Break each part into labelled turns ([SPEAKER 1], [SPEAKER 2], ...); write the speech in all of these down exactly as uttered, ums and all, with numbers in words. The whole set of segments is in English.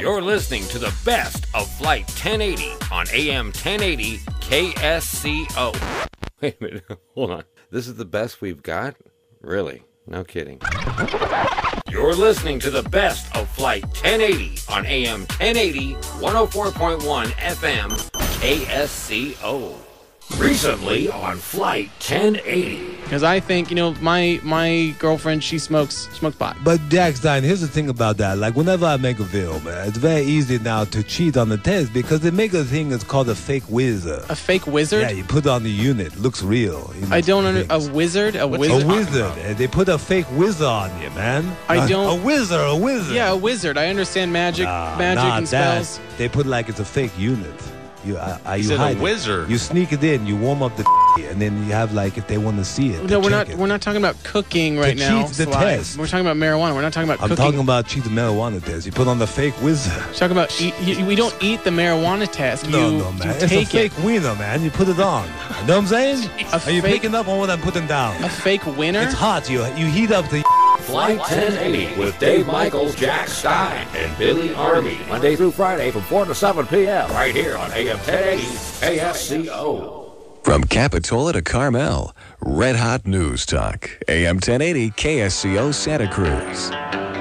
[SPEAKER 1] You're listening to the best of Flight ten eighty on A M ten eighty K S C O. Wait a minute, hold on. This is the best we've got? Really? No kidding. You're listening to the best of Flight ten eighty on A M ten eighty, one oh four point one F M, K S C O. Recently on Flight ten eighty.
[SPEAKER 2] Because I think, you know, my my girlfriend, she smokes smokes pot.
[SPEAKER 3] But Jack Stein, here's the thing about that. Like, whenever I make a film, man, it's very easy now to cheat on the test because they make a thing that's called a fake wizard.
[SPEAKER 2] A fake wizard?
[SPEAKER 3] Yeah, you put it on the unit. Looks real. You know,
[SPEAKER 2] I don't under a wizard? A wizard?
[SPEAKER 3] A wizard. And they put a fake wizard on you, man.
[SPEAKER 2] I don't...
[SPEAKER 3] A wizard, a wizard.
[SPEAKER 2] Yeah, a wizard. I understand magic,
[SPEAKER 3] nah,
[SPEAKER 2] magic
[SPEAKER 3] nah,
[SPEAKER 2] and spells.
[SPEAKER 3] That, they put like it's a fake unit. You, uh, uh, you
[SPEAKER 4] said
[SPEAKER 3] hide
[SPEAKER 4] a wizard.
[SPEAKER 3] It. You sneak it in. You warm up the and then you have like if they want to see it.
[SPEAKER 2] No, we're not.
[SPEAKER 3] It.
[SPEAKER 2] We're not talking about cooking right
[SPEAKER 3] to
[SPEAKER 2] now.
[SPEAKER 3] cheat the
[SPEAKER 2] Sly.
[SPEAKER 3] test.
[SPEAKER 2] We're talking about marijuana. We're not talking about
[SPEAKER 3] I'm
[SPEAKER 2] cooking.
[SPEAKER 3] talking about cheat the marijuana test. You put on the fake wizard.
[SPEAKER 2] We're talking about eat, you, we don't eat the marijuana test.
[SPEAKER 3] No,
[SPEAKER 2] you,
[SPEAKER 3] no, man.
[SPEAKER 2] You
[SPEAKER 3] It's
[SPEAKER 2] take
[SPEAKER 3] a fake
[SPEAKER 2] it.
[SPEAKER 3] wiener, man. You put it on. You know what I'm saying?
[SPEAKER 2] A
[SPEAKER 3] Are you
[SPEAKER 2] fake-
[SPEAKER 3] picking up on what I'm putting down?
[SPEAKER 2] A fake winner.
[SPEAKER 3] It's hot. You you heat up the.
[SPEAKER 1] Flight ten eighty with Dave Michaels, Jack Stein, and Billy Army. Monday through Friday from four to seven p.m. right here on A M ten eighty K S C O.
[SPEAKER 5] From Capitola to Carmel, Red Hot News Talk. A M ten eighty K S C O Santa Cruz.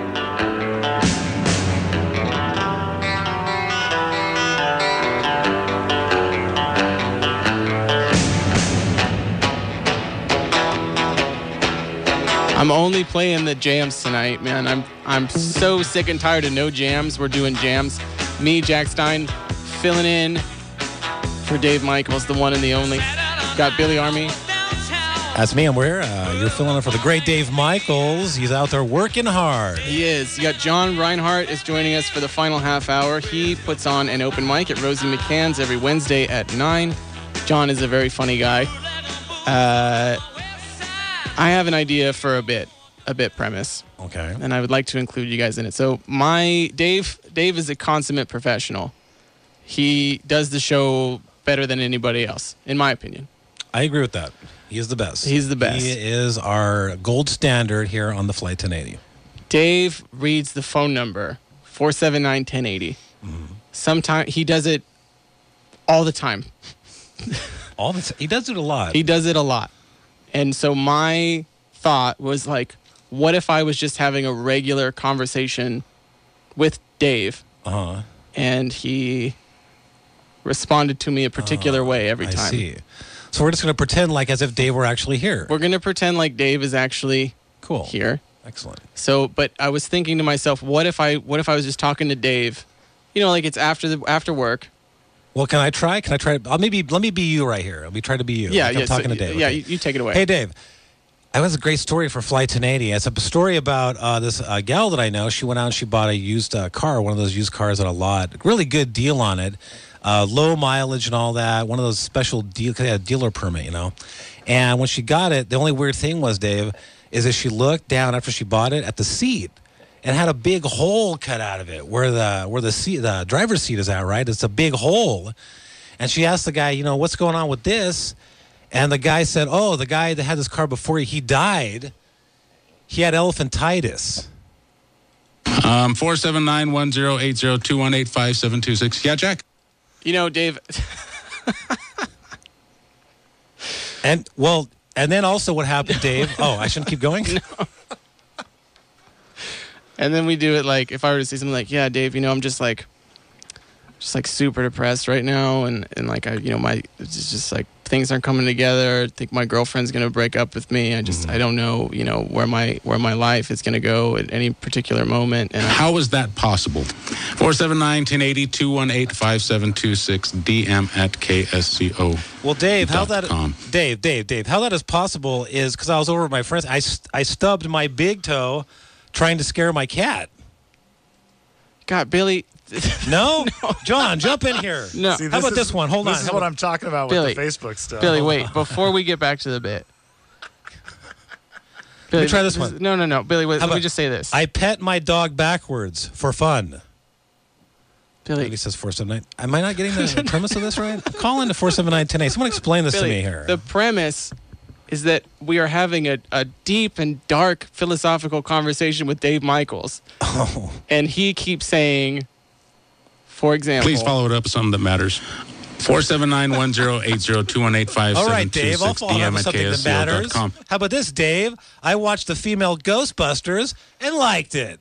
[SPEAKER 2] I'm only playing the jams tonight, man. I'm I'm so sick and tired of no jams. We're doing jams. Me, Jack Stein, filling in for Dave Michaels, the one and the only. Got Billy Army.
[SPEAKER 6] That's me. I'm here. Uh, you're filling in for the great Dave Michaels. He's out there working hard.
[SPEAKER 2] He is. You got John Reinhardt is joining us for the final half hour. He puts on an open mic at Rosie McCann's every Wednesday at nine. John is a very funny guy. Uh, I have an idea for a bit, a bit premise.
[SPEAKER 6] Okay.
[SPEAKER 2] And I would like to include you guys in it. So my Dave, Dave is a consummate professional. He does the show better than anybody else, in my opinion.
[SPEAKER 6] I agree with that. He is the best.
[SPEAKER 2] He's the best.
[SPEAKER 6] He is our gold standard here on the Flight ten eighty.
[SPEAKER 2] Dave reads the phone number, four seven nine, one oh eight oh. Mm-hmm. Sometimes he does it all the time.
[SPEAKER 6] all the t- He does it a lot.
[SPEAKER 2] He does it a lot. And so my thought was like, what if I was just having a regular conversation with Dave,
[SPEAKER 6] uh-huh.
[SPEAKER 2] and he responded to me a particular uh, way every time.
[SPEAKER 6] I see. So we're just going to pretend like as if Dave were actually here.
[SPEAKER 2] We're going to pretend like Dave is actually
[SPEAKER 6] cool
[SPEAKER 2] here.
[SPEAKER 6] Excellent.
[SPEAKER 2] So, but I was thinking to myself, what if I what if I was just talking to Dave? You know, like it's after the after work.
[SPEAKER 6] Well, can I try? Can I try? I'll maybe let me be you right here. Let me try to be you.
[SPEAKER 2] Yeah,
[SPEAKER 6] like
[SPEAKER 2] yeah.
[SPEAKER 6] I'm talking
[SPEAKER 2] so,
[SPEAKER 6] to Dave.
[SPEAKER 2] Yeah,
[SPEAKER 6] okay.
[SPEAKER 2] you, you take it away.
[SPEAKER 6] Hey, Dave. That was a great story for Flight ten eighty. It's a story about uh, this uh, gal that I know. She went out and she bought a used uh, car, one of those used cars at a lot. Really good deal on it. Uh, low mileage and all that. One of those special deal, cause they had a dealer permit, you know. And when she got it, the only weird thing was, Dave, is that she looked down after she bought it at the seat and had a big hole cut out of it where the where the seat, the driver's seat is at, right? It's a big hole. And she asked the guy, you know, what's going on with this? And the guy said, oh, the guy that had this car before you, he died. He had elephantitis.
[SPEAKER 4] Um, four seven nine, one zero eight zero, two one eight, five seven two six. Yeah, Jack?
[SPEAKER 2] You know, Dave.
[SPEAKER 6] and, well, and then also what happened, Dave? Oh, I shouldn't keep going?
[SPEAKER 2] No. And then we do it like, if I were to say something like, yeah, Dave, you know, I'm just like, just like super depressed right now. And, and like, I, you know, my, it's just like things aren't coming together. I think my girlfriend's going to break up with me. I just, mm-hmm. I don't know, you know, where my, where my life is going to go at any particular moment. And
[SPEAKER 4] how is that possible? four seven nine, one oh eight oh, two one eight, five seven two six, D M at K S C O.
[SPEAKER 6] Well, Dave, how that, Dave, Dave, Dave, how that is possible is because I was over with my friends. I, I stubbed my big toe trying to scare my cat.
[SPEAKER 2] God, Billy.
[SPEAKER 6] No? no? John, jump in here.
[SPEAKER 2] No.
[SPEAKER 7] See,
[SPEAKER 6] How about
[SPEAKER 7] is,
[SPEAKER 6] this one? Hold
[SPEAKER 7] this
[SPEAKER 6] on.
[SPEAKER 7] This is what I'm talking about
[SPEAKER 2] Billy,
[SPEAKER 7] with the Facebook stuff.
[SPEAKER 2] Billy, wait. Before we get back to the bit. Billy,
[SPEAKER 6] let me try this one.
[SPEAKER 2] No, no, no. Billy, wait, let
[SPEAKER 6] about,
[SPEAKER 2] me just say this.
[SPEAKER 6] I pet my dog backwards for fun.
[SPEAKER 2] Billy.
[SPEAKER 6] Billy says four seven nine. Am I not getting the premise of this right? Call into four seven nine, one oh eight. Someone explain this
[SPEAKER 2] Billy,
[SPEAKER 6] to me here.
[SPEAKER 2] The premise is that we are having a, a deep and dark philosophical conversation with Dave Michaels.
[SPEAKER 6] Oh.
[SPEAKER 2] And he keeps saying, For example.
[SPEAKER 4] Please follow it up with something that matters. four seven nine, one zero eight zero, two one eight five
[SPEAKER 6] All
[SPEAKER 4] seven
[SPEAKER 6] right,
[SPEAKER 4] two
[SPEAKER 6] Dave, I'll
[SPEAKER 4] six,
[SPEAKER 6] follow
[SPEAKER 4] D
[SPEAKER 6] up
[SPEAKER 4] M
[SPEAKER 6] with
[SPEAKER 4] at
[SPEAKER 6] something
[SPEAKER 4] K
[SPEAKER 6] that
[SPEAKER 4] S C O dot
[SPEAKER 6] matters.
[SPEAKER 4] com.
[SPEAKER 6] How about this, Dave? I watched the female Ghostbusters and liked it.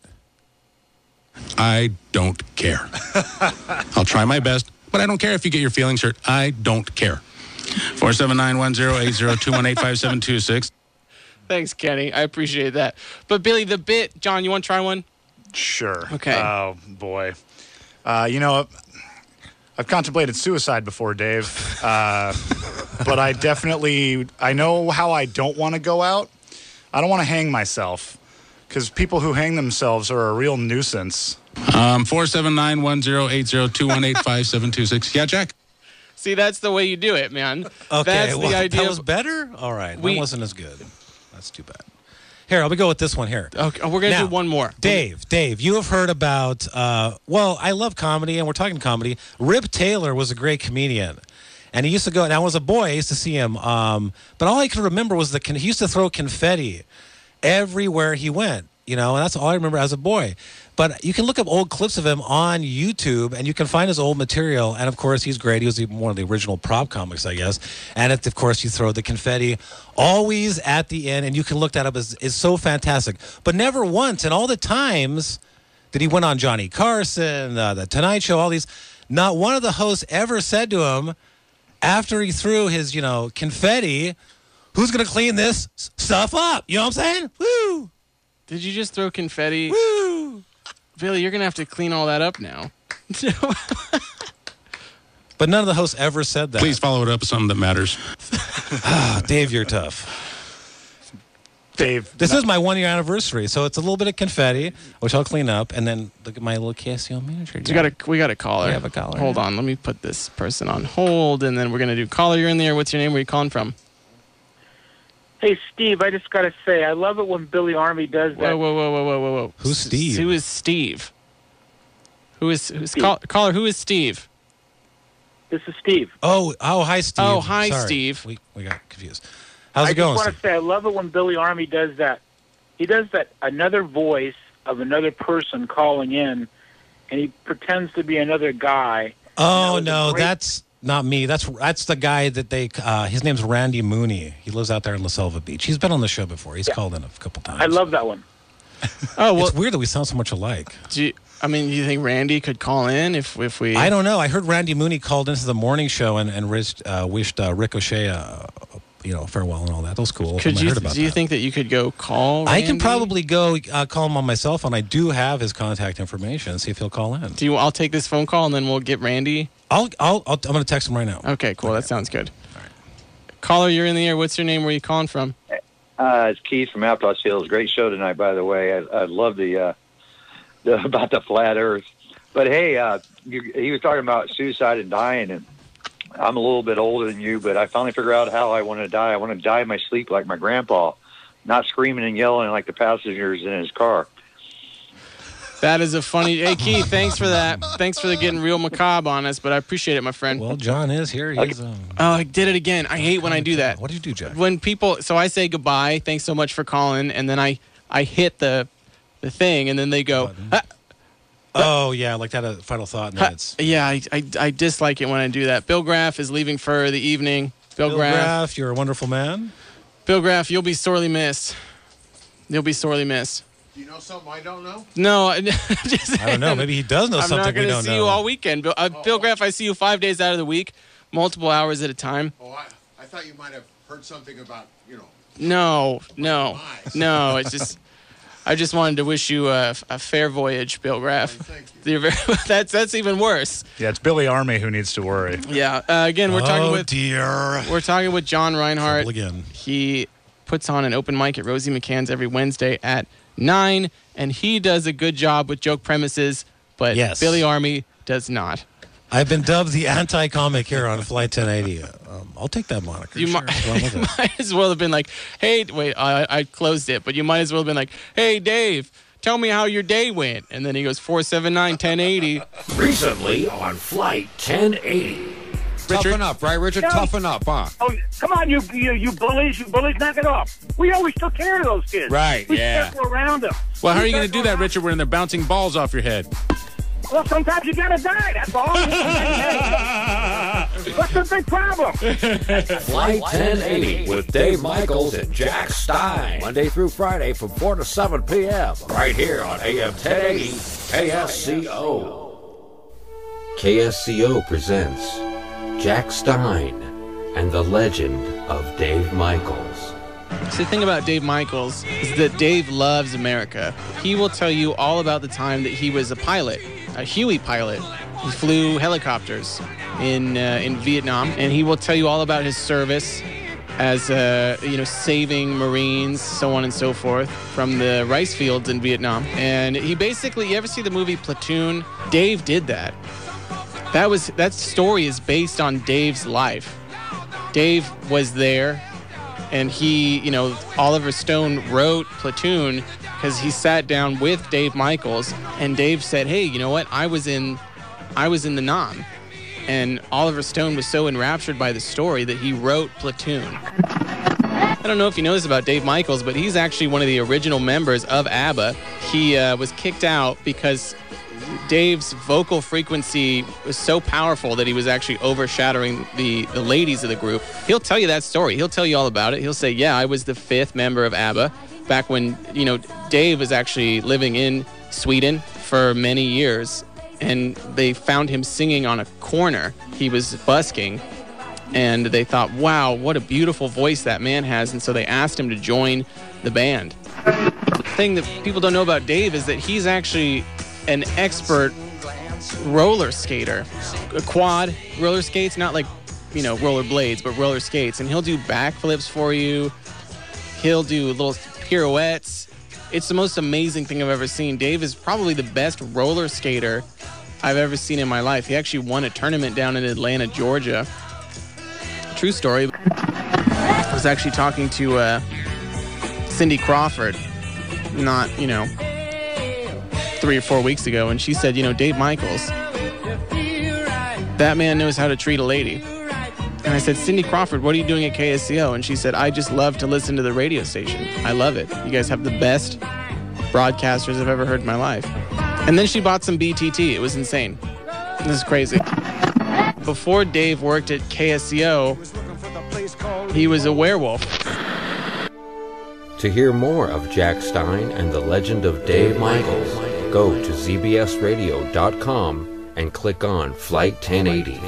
[SPEAKER 4] I don't care. I'll try my best, but I don't care if you get your feelings hurt. I don't care. four seven nine, one zero eight zero, two one eight five seven two six.
[SPEAKER 2] Thanks, Kenny. I appreciate that. But, Billy, the bit, John, you want to try one?
[SPEAKER 7] Sure.
[SPEAKER 2] Okay.
[SPEAKER 7] Oh, boy. Uh, you know, I've contemplated suicide before, Dave. Uh, but I definitely, I know how I don't want to go out. I don't want to hang myself because people who hang themselves are a real nuisance.
[SPEAKER 4] Um, four seven nine, one zero eight zero, two one eight five seven two six. Yeah, Jack?
[SPEAKER 2] See, that's the way you do it, man.
[SPEAKER 6] Okay,
[SPEAKER 2] That's
[SPEAKER 6] well,
[SPEAKER 2] the idea.
[SPEAKER 6] that was better? All right,
[SPEAKER 2] We-
[SPEAKER 6] that wasn't as good. That's too bad. Here, I'll go with this one here.
[SPEAKER 2] Okay, we're going to
[SPEAKER 6] Now,
[SPEAKER 2] do one more.
[SPEAKER 6] Dave, Dave, you have heard about, uh, well, I love comedy, and we're talking comedy. Rip Taylor was a great comedian. And he used to go, and I was a boy, I used to see him. Um, but all I can remember was the, he used to throw confetti everywhere he went, you know, and that's all I remember as a boy. But you can look up old clips of him on YouTube, and you can find his old material. And, of course, he's great. He was even one of the original prop comics, I guess. And, it, of course, you throw the confetti always at the end, and you can look that up. It's, it's so fantastic. But never once, and all the times that he went on Johnny Carson, uh, The Tonight Show, all these, not one of the hosts ever said to him, after he threw his, you know, confetti, who's going to clean this s- stuff up? You know what I'm saying? Woo!
[SPEAKER 2] Did you just throw confetti?
[SPEAKER 6] Woo!
[SPEAKER 2] Billy, you're going to have to clean all that up now.
[SPEAKER 6] But none of the hosts ever said that.
[SPEAKER 4] Please follow it up with something that matters.
[SPEAKER 6] Ah, Dave, you're tough.
[SPEAKER 7] Dave,
[SPEAKER 6] This is my one-year anniversary, so it's a little bit of confetti, which I'll clean up, and then look at my little K S C O manager.
[SPEAKER 2] We got a we got a caller.
[SPEAKER 6] We have a caller.
[SPEAKER 2] Hold on, let me put this person on hold, and then we're gonna do caller. You're in there. What's your name? Where are you calling from?
[SPEAKER 8] Hey, Steve, I just got to say, I love it when Billy Army does that.
[SPEAKER 2] Whoa, whoa, whoa, whoa, whoa, whoa, whoa.
[SPEAKER 6] Who's Steve?
[SPEAKER 2] Who is Steve? Who is who's
[SPEAKER 8] Steve.
[SPEAKER 2] call, caller? Who is Steve?
[SPEAKER 8] This is Steve.
[SPEAKER 6] Oh, oh, hi, Steve.
[SPEAKER 2] Oh, hi,
[SPEAKER 6] Sorry.
[SPEAKER 2] Steve.
[SPEAKER 6] We we got confused. How's
[SPEAKER 8] I
[SPEAKER 6] it going,
[SPEAKER 8] just want
[SPEAKER 6] Steve?
[SPEAKER 8] to say, I love it when Billy Army does that. He does that another voice of another person calling in, and he pretends to be another guy.
[SPEAKER 6] Oh
[SPEAKER 8] was a
[SPEAKER 6] no,
[SPEAKER 8] great-
[SPEAKER 6] that's not me. That's that's the guy that they. Uh, his name's Randy Mooney. He lives out there in La Selva Beach. He's been on the show before. He's called in a couple times.
[SPEAKER 8] I love that one.
[SPEAKER 2] Oh well,
[SPEAKER 6] It's weird that we sound so much alike.
[SPEAKER 2] do you, I mean, do you think Randy could call in if if we?
[SPEAKER 6] I don't know. I heard Randy Mooney called into the morning show and and wished, uh, wished uh, Ricochet, uh, you know, farewell and all that. That was cool.
[SPEAKER 2] Could
[SPEAKER 6] I
[SPEAKER 2] you?
[SPEAKER 6] heard about
[SPEAKER 2] Do you
[SPEAKER 6] that.
[SPEAKER 2] think that you could go call?
[SPEAKER 6] I can
[SPEAKER 2] Randy?
[SPEAKER 6] probably go uh, call him on my cell phone. I do have his contact information. See if he'll call in.
[SPEAKER 2] Do you? I'll take this phone call and then we'll get Randy.
[SPEAKER 6] I'll, I'll, I'll I'm going to text him right now.
[SPEAKER 2] Okay, cool. That sounds good. Caller, you're in the air. What's your name? Where are you calling from?
[SPEAKER 9] Uh, it's Keith from Aptos Hills. Great show tonight, by the way. I, I love the, uh, the about the flat Earth. But hey, uh, you, he was talking about suicide and dying, and I'm a little bit older than you, but I finally figured out how I want to die. I want to die in my sleep like my grandpa, not screaming and yelling like the passengers in his car.
[SPEAKER 2] That is a funny. Hey, Keith, thanks for that. Thanks for the getting real macabre on us, but I appreciate it, my friend.
[SPEAKER 6] Well, John is here. He's, um,
[SPEAKER 2] Oh, I did it again. I hate when I do that.
[SPEAKER 6] What did you do, Jack?
[SPEAKER 2] When people, so I say goodbye, thanks so much for calling, and then I, I hit the, the thing, and then they go, ah,
[SPEAKER 6] Oh, yeah, like that, a final thought. And
[SPEAKER 2] ah.
[SPEAKER 6] then it's
[SPEAKER 2] Yeah, I, I, I dislike it when I do that. Bill Graff is leaving for the evening. Bill,
[SPEAKER 6] Bill
[SPEAKER 2] Graff,
[SPEAKER 6] Graff, you're a wonderful man.
[SPEAKER 2] Bill Graff, you'll be sorely missed. You'll be sorely missed.
[SPEAKER 10] Do you know something I don't know?
[SPEAKER 2] No, I just,
[SPEAKER 6] I don't know. Maybe he does know
[SPEAKER 2] I'm
[SPEAKER 6] something
[SPEAKER 2] not
[SPEAKER 6] we
[SPEAKER 2] going to
[SPEAKER 6] don't
[SPEAKER 2] see
[SPEAKER 6] know.
[SPEAKER 2] you all weekend. Bill, uh, Bill Graff, I see you five days out of the week, multiple hours at a time.
[SPEAKER 10] Oh, I, I thought you might have heard something about, you know.
[SPEAKER 2] No, no, no. It's just, I just wanted to wish you a, a fair voyage, Bill Graff.
[SPEAKER 10] Thank you.
[SPEAKER 2] You're very, that's that's even worse.
[SPEAKER 7] Yeah, it's Billy Army who needs to worry.
[SPEAKER 2] Yeah. Uh, again, we're talking
[SPEAKER 6] oh,
[SPEAKER 2] with
[SPEAKER 6] dear.
[SPEAKER 2] we're talking with John Reinhardt.
[SPEAKER 6] Trouble again.
[SPEAKER 2] He puts on an open mic at Rosie McCann's every Wednesday at nine, and he does a good job with joke premises, but
[SPEAKER 6] Yes.
[SPEAKER 2] Billy Army does not.
[SPEAKER 6] I've been dubbed the anti-comic here on Flight ten eighty. Um, I'll take that moniker.
[SPEAKER 2] You
[SPEAKER 6] sure.
[SPEAKER 2] mi-
[SPEAKER 6] What's wrong with it?
[SPEAKER 2] might as well have been like, hey, wait, I, I closed it, but you might as well have been like, hey, Dave, tell me how your day went. And then he goes, four seven nine, ten eighty.
[SPEAKER 1] Recently on Flight ten eighty. Toughen up, right, Richard?
[SPEAKER 8] No.
[SPEAKER 1] Toughen up, huh?
[SPEAKER 8] Oh, come on, you you, you bullies, you bullies, knock it off. We always took care of those kids.
[SPEAKER 1] Right,
[SPEAKER 8] we
[SPEAKER 1] yeah.
[SPEAKER 8] circle around them.
[SPEAKER 4] Well, how are
[SPEAKER 8] We
[SPEAKER 4] you going to
[SPEAKER 8] circle
[SPEAKER 4] do that,
[SPEAKER 8] around-
[SPEAKER 4] Richard, when they're bouncing balls off your head?
[SPEAKER 8] Well, sometimes you gotta die, that's all. What's the big problem?
[SPEAKER 1] Flight ten eighty with Dave Michaels and Jack Stein. Monday through Friday from four to seven p.m. Right here on A M ten eighty K S C O. K S C O presents Jack Stein and the Legend of Dave Michaels.
[SPEAKER 2] So the thing about Dave Michaels is that Dave loves America. He will tell you all about the time that he was a pilot, a Huey pilot. He flew helicopters in uh, in Vietnam, and he will tell you all about his service as uh, you know, saving Marines, so on and so forth, from the rice fields in Vietnam. And he basically, you ever see the movie Platoon? Dave did that. That was that story is based on Dave's life. Dave was there, and he, you know, Oliver Stone wrote Platoon because he sat down with Dave Michaels, and Dave said, "Hey, you know what? I was in, I was in the Nam," and Oliver Stone was so enraptured by the story that he wrote Platoon. I don't know if you know this about Dave Michaels, but he's actually one of the original members of ABBA. He uh, was kicked out because Dave's vocal frequency was so powerful that he was actually overshadowing the, the ladies of the group. He'll tell you that story. He'll tell you all about it. He'll say, yeah, I was the fifth member of ABBA back when, you know, Dave was actually living in Sweden for many years, and they found him singing on a corner. He was busking, and they thought, wow, what a beautiful voice that man has, and so they asked him to join the band. The thing that people don't know about Dave is that he's actually an expert roller skater. A quad roller skates, not like, you know, roller blades, but roller skates. And he'll do backflips for you. He'll do little pirouettes. It's the most amazing thing I've ever seen. Dave is probably the best roller skater I've ever seen in my life. He actually won a tournament down in Atlanta, Georgia. True story. I was actually talking to uh, Cindy Crawford, not, you know, three or four weeks ago, and she said, you know, Dave Michaels, that man knows how to treat a lady. And I said, Cindy Crawford, what are you doing at K S C O? And she said, I just love to listen to the radio station. I love it. You guys have the best broadcasters I've ever heard in my life. And then she bought some B T T. It was insane. This is crazy. Before Dave worked at K S C O, he was a werewolf.
[SPEAKER 1] To hear more of Jack Stein and the Legend of Dave Michaels, go to z b s radio dot com and click on Flight ten eighty.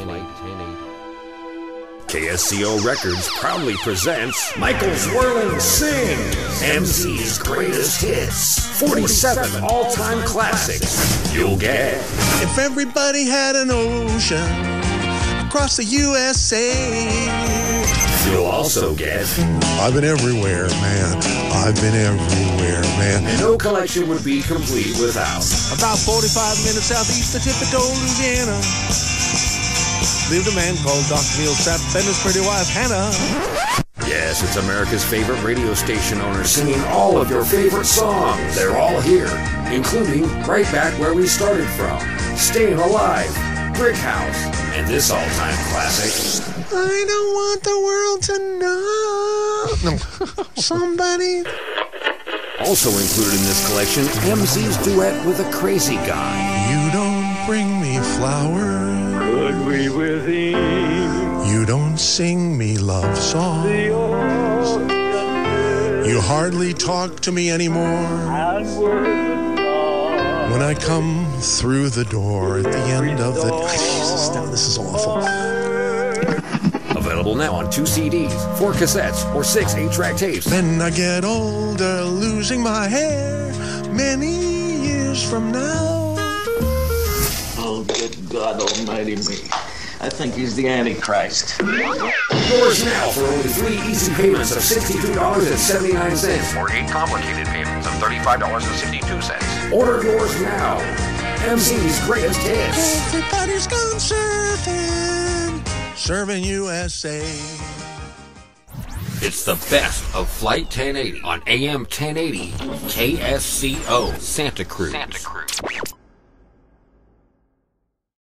[SPEAKER 11] K S C O Records proudly presents Michael's Whirling Sings, M C's greatest hits, forty-seven all-time classics. You'll get
[SPEAKER 12] If Everybody Had an Ocean Across the U S A.
[SPEAKER 11] You'll also get
[SPEAKER 12] I've been everywhere, man. I've been everywhere, man.
[SPEAKER 11] No collection would be complete without
[SPEAKER 12] About forty-five minutes southeast of Tipito, Louisiana, lived a man called Doctor Neil Strap and his pretty wife, Hannah.
[SPEAKER 11] Yes, it's America's favorite radio station owner singing all of your favorite songs. They're all here, including right back where we started from, Staying Alive, Brick House, and this all-time classic,
[SPEAKER 12] I don't want the world to know. Somebody.
[SPEAKER 11] Also included in this collection, M C's duet with a crazy guy.
[SPEAKER 12] You don't bring me flowers.
[SPEAKER 13] Could we with him?
[SPEAKER 12] You don't sing me love songs. You hardly talk to me anymore. When I come through the door at the end of the... Jesus, this is awful.
[SPEAKER 11] Available now on two C Ds, four cassettes, or six eight-track tapes.
[SPEAKER 12] Then I get older, losing my hair many years from now.
[SPEAKER 14] Oh, good God almighty me. I think he's the Antichrist.
[SPEAKER 11] Yours now for only three easy payments of sixty-two dollars and seventy-nine cents.
[SPEAKER 15] Or eight complicated payments of thirty-five dollars and sixty-two cents.
[SPEAKER 11] Order yours now. M C's greatest hits.
[SPEAKER 12] Everybody's gone surfing, serving U S A.
[SPEAKER 1] It's the best of Flight ten eighty on A M ten eighty K S C O Santa Cruz.
[SPEAKER 15] Santa Cruz.